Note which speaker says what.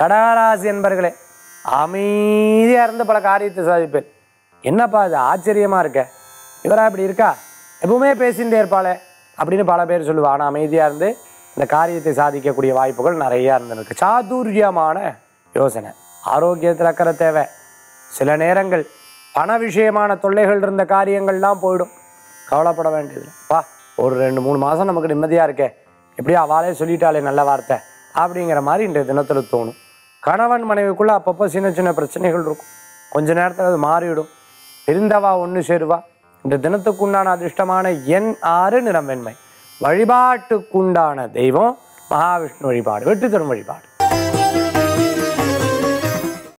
Speaker 1: கடகராசி என்பர்களே, அமைதியாக இருந்து பல காரியத்தை சாதிப்பேன். என்னப்பா இது ஆச்சரியமாக இருக்க, இவரா இப்படி இருக்கா, எப்பவுமே பேசிகிட்டே இருப்பாளே அப்படின்னு பல பேர் சொல்லுவா. ஆனால் அமைதியாக இருந்து இந்த காரியத்தை சாதிக்கக்கூடிய வாய்ப்புகள் நிறையா இருந்திருக்கு. சாதுரியமான யோசனை. ஆரோக்கியத்தில் அக்கறை தேவை. சில நேரங்கள் பண விஷயமான தொல்லைகள் இருந்த காரியங்கள்லாம் போயிடும். கவலைப்பட வேண்டியது பா, ஒரு 2-3 மாதம் நமக்கு நிம்மதியாக இருக்கே, எப்படியோ அவாளே சொல்லிட்டாலே நல்ல வார்த்தை அப்படிங்கிற மாதிரி இன்றைய தினத்தில் தோணும். கணவன் மனைவிக்குள்ளே அப்பப்போ சின்ன சின்ன பிரச்சனைகள் இருக்கும். கொஞ்ச நேரத்தில் அது மாறிவிடும். பிரிந்தவா ஒன்று சேருவா. இந்த தினத்துக்குண்டான அதிர்ஷ்டமான எண் 6, நிறம் வெண்மை. வழிபாட்டுக்குண்டான தெய்வம் மகாவிஷ்ணு வழிபாடு. வெற்றி தரும் வழிபாடு.